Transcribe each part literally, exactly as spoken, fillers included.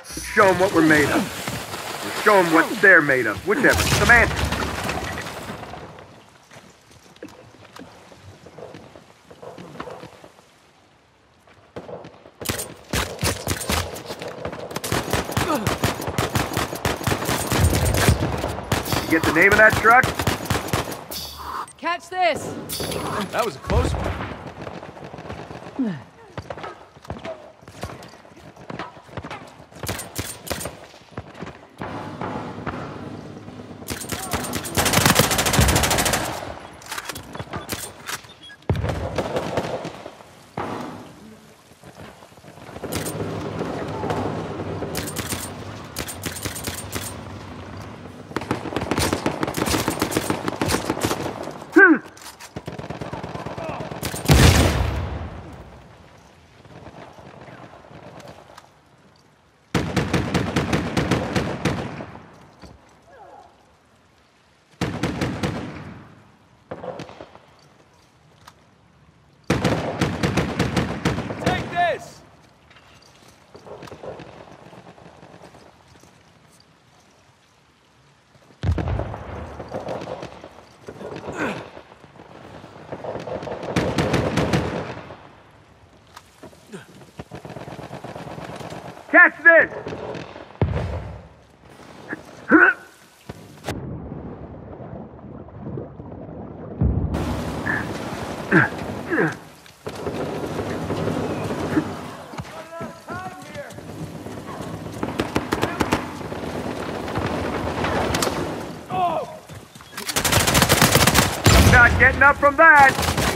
Show them what we're made of. Or show them what they're made of. Whichever. Semantics. You get the name of that truck? Catch this! That was a close one. Catch this! Not getting up from that!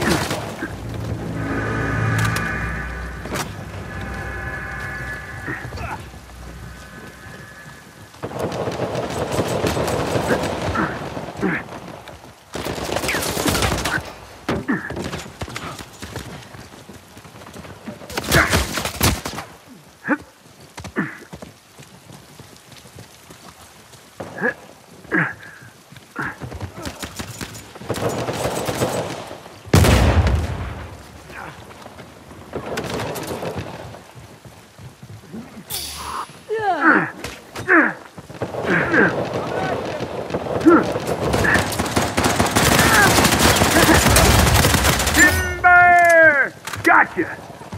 Timber! Gotcha!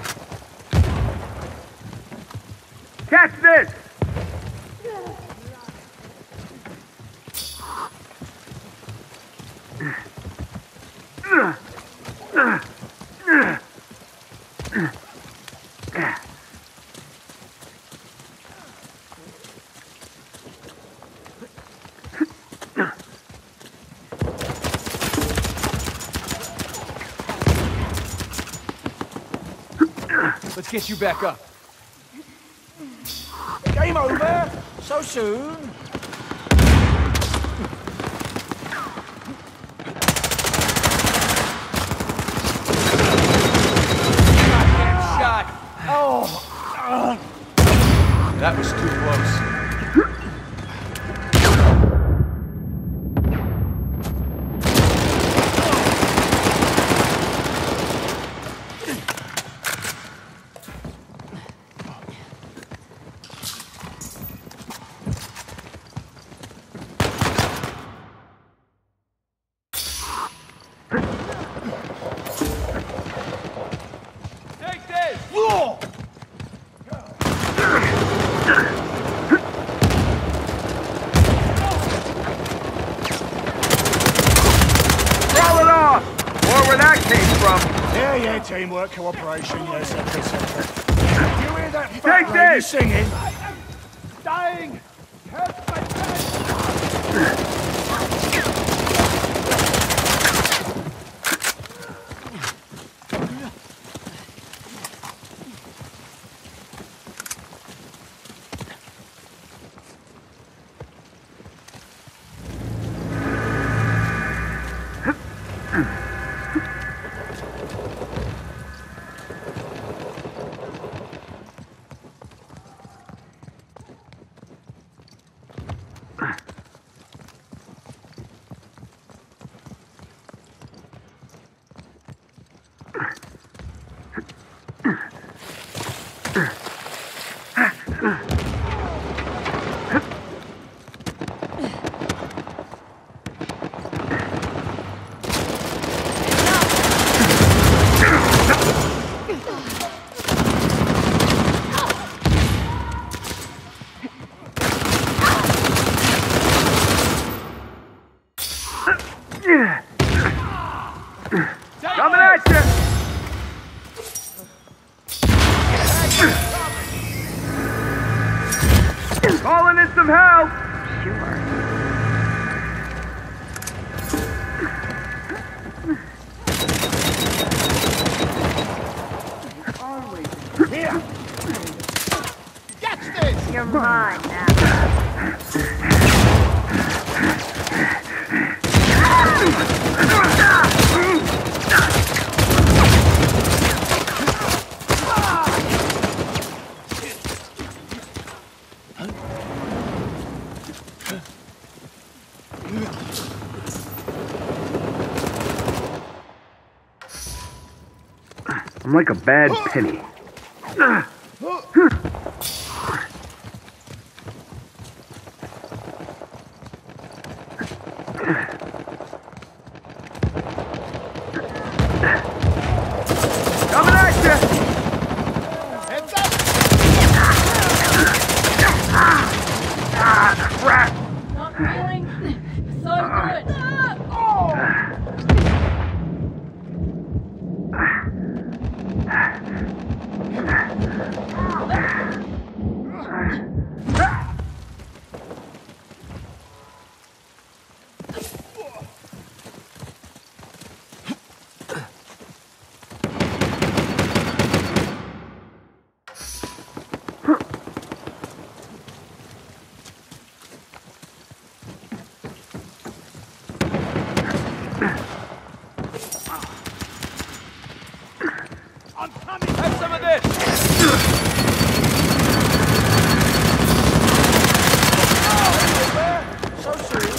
Catch this! Let's get you back up. Game over? So soon? Goddamn shot! Oh! That was too close. Yeah, yeah, teamwork, cooperation, yes, et cetera, et cetera. Do you hear that fat Take lady this! singing? I am dying! Help my friend! calling in some help! Sure. Here! Catch this! You're mine now. I'm like a bad penny. Coming at you! Heads up! Ah, crap! Not feeling so good. I'm coming! Have some of this! So soon?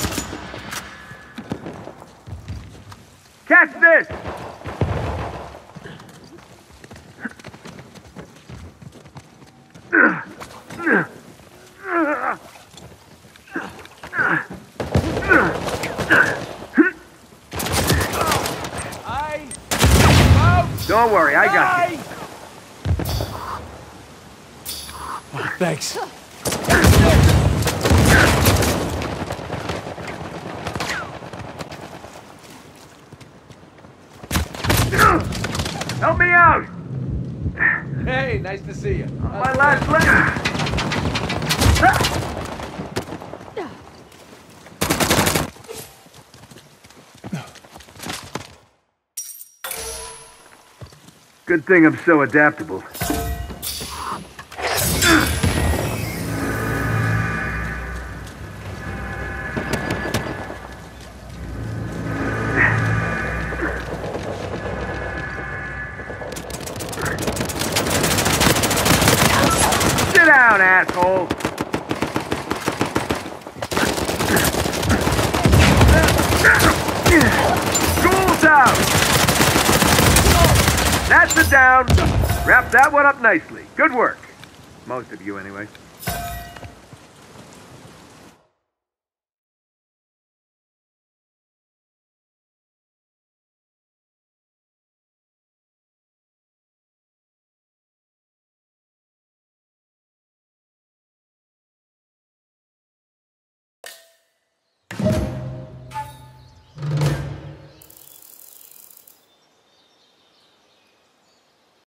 Catch this! I... Out! Don't worry, I got you. Oh, thanks. Help me out! Hey, nice to see you. My last leg! Good thing I'm so adaptable. Sit down, asshole! School's out! That's the down. Wrap that one up nicely. Good work. Most of you, anyway.